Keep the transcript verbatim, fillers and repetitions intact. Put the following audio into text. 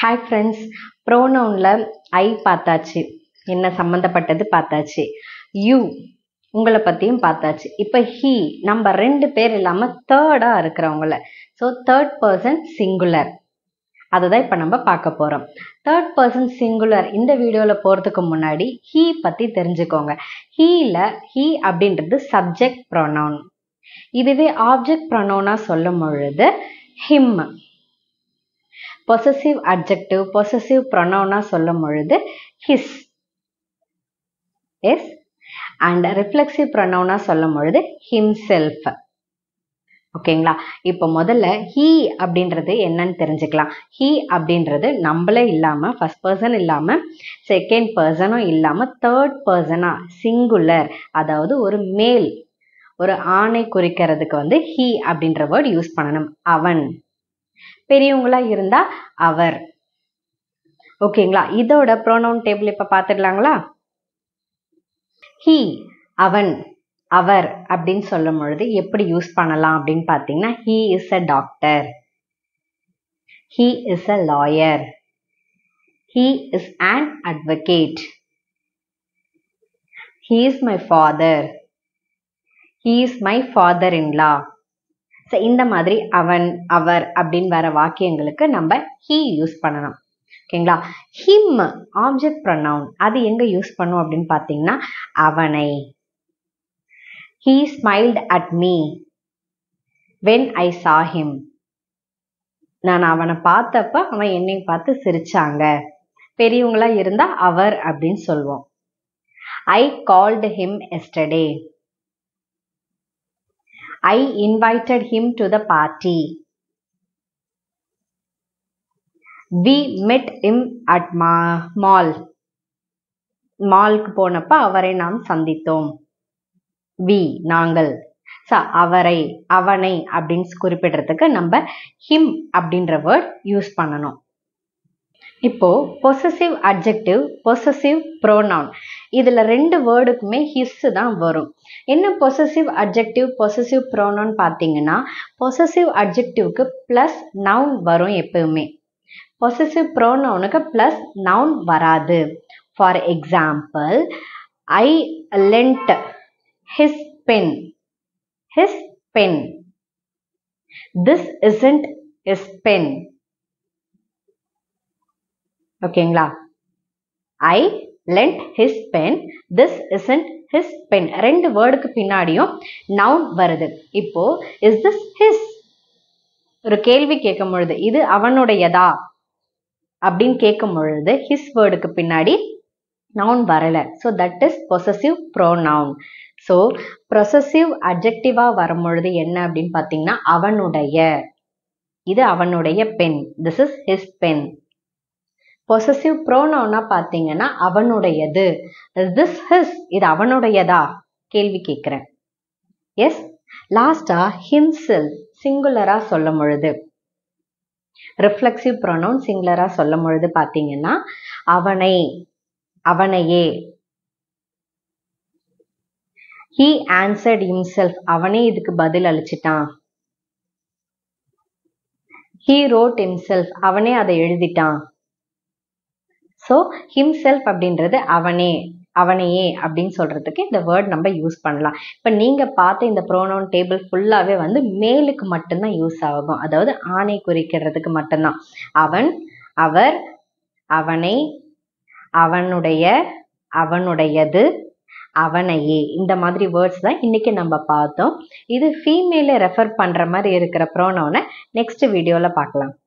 Hi friends, pronounல I பார்த்தாச்சு, என்ன சம்பந்தப்பட்டது பார்த்தாச்சு. You உங்களை பத்தியும் பார்த்தாச்சு. இப்போ he நம்ம ரெண்டு பேர் இல்லாம தேர்டா இருக்கிறவங்கள, ஸோ தேர்ட் பர்சன் சிங்குலர், அதை தான் இப்போ நம்ம பார்க்க போறோம். தேர்ட் பர்சன் சிங்குலர் இந்த வீடியோல போறதுக்கு முன்னாடி he பத்தி தெரிஞ்சுக்கோங்க. heல he அப்படின்றது சப்ஜெக்ட் ப்ரொனவுன். இதுவே ஆப்ஜெக்ட் ப்ரொனவுனா சொல்லும் பொழுது him. possessive adjective possessive pronoun சொல்லும் பொழுது his. yes, and reflexive pronoun சொல்லும் பொழுது himself. ஓகேங்களா? இப்போ முதல்ல he அப்படின்றது என்னன்னு தெரிஞ்சுக்கலாம். he அப்படின்றது நம்மளே இல்லாம ஃபர்ஸ்ட் பர்சன் இல்லாம செகண்ட் பர்சனும் இல்லாம தேர்ட் பர்சனா சிங்குலர், அதாவது ஒரு மேல், ஒரு ஆணை குறிக்கிறதுக்கு வந்து he அப்படின்ற வேர்ட் யூஸ் பண்ணணும். அவன், பெரியவங்களா இருந்தா அவர். ஓகேங்களா? இதோட ப்ரோனவுன் டேபிள் இப்ப பாத்துடலாங்களா? he அவன், அவர் அப்படின்னு சொல்லும் பொழுது எப்படி யூஸ் பண்ணலாம் அப்படின்னு பாத்தீங்கன்னா, he is a doctor, he is a lawyer, he is an advocate, he is my father, he is my father-in-law. இந்த மாதிரி அவன், அவர் அப்படின்னு வர வாக்கியங்களுக்கு நம்ம he யூஸ் பண்ணணும். ஓகேங்களா? him ஆப்ஜெக்ட் ப்ரொனவுன், அது எங்க யூஸ் பண்ணும் அப்படின்னு பாத்தீங்கன்னா, அவனை. he smiled at me when I saw him. நான் அவனை பார்த்தப்ப அவன் என்னை பார்த்து சிரிச்சாங்க. பெரியவங்களா இருந்தா அவர் அப்படின்னு சொல்வோம். I called him yesterday. I invited him to the party. We met him at ma- mall. மால்க்கு போனப்ப அவரை நாம் சந்தித்தோம். we நாங்கள். சோ அவரை, அவனை அப்படின்னு குறிப்பிடுறதுக்கு நம்ம him அப்படின்ற வேர்ட் யூஸ் பண்ணணும். இப்போ பொசசிவ் அட்ஜெக்டிவ், பொசசிவ் ப்ரோனவுன், இதுல ரெண்டு வேர்டுக்குமே his தான் வரும். என்ன பொசசிவ் அட்ஜெக்டிவ், பொசசிவ் ப்ரோனவுன் பாத்தீங்கன்னா, பொசசிவ் அட்ஜெக்டிவ்க்கு பிளஸ் நவுன் வரும் எப்பவுமே. பொசசிவ் ப்ரோனவுனுக்கு பிளஸ் நவுன் வராது. For example, I lent his pen. his pen. This isn't his pen. ஓகேங்களா? I lent his pen. This isn't his pen. ரெண்டு வேர்டுக்கு பின்னாடியும் நவுன் வருது. இப்போ is this his? ஒரு கேள்வி கேட்கும் பொழுது இது அவனுடையதா அப்படின்னு கேட்கும் பொழுது his வேர்டுக்கு பின்னாடி நவுன் வரல. so that is possessive pronoun. so possessive adjectiveஆ வரும் பொழுது என்ன அப்படின்னு பாத்தீங்கன்னா, அவனுடைய, இது அவனுடைய pen. this is his pen. Possessive ப்ரோனவுனா பாத்தீங்கன்னா அவனுடையது. this his, இது அவனுடையதா கேள்வி கேட்கிறேன். எஸ். லாஸ்டா himself சிங்குலரா சொல்லும் பொழுது, ரிஃப்ளெக்சிவ் ப்ரோனவுன் சிங்குலரா சொல்லும் பொழுது பாத்தீங்கன்னா, அவனை, அவனையே. he answered himself, அவனே இதுக்கு பதில் அளிச்சிட்டான். he wrote himself, அவனே அதை எழுதிட்டான். ஸோ himself அப்படின்றது அவனே, அவனையே அப்படின்னு சொல்றதுக்கு இந்த வேர்ட் நம்ம யூஸ் பண்ணலாம். இப்போ நீங்க பார்த்த இந்த ப்ரோனவுன் டேபிள் ஃபுல்லாவே வந்து மேலுக்கு மட்டும்தான் யூஸ் ஆகும், அதாவது ஆணை குறிக்கிறதுக்கு மட்டும்தான். அவன், அவர், அவனை, அவனுடைய, அவனுடையது, அவனையே, இந்த மாதிரி வேர்ட்ஸ் தான் இன்னைக்கு நம்ம பார்த்தோம். இது ஃபீமேலை ரெஃபர் பண்ற மாதிரி இருக்கிற ப்ரோனவுனை நெக்ஸ்ட் வீடியோல பார்க்கலாம்.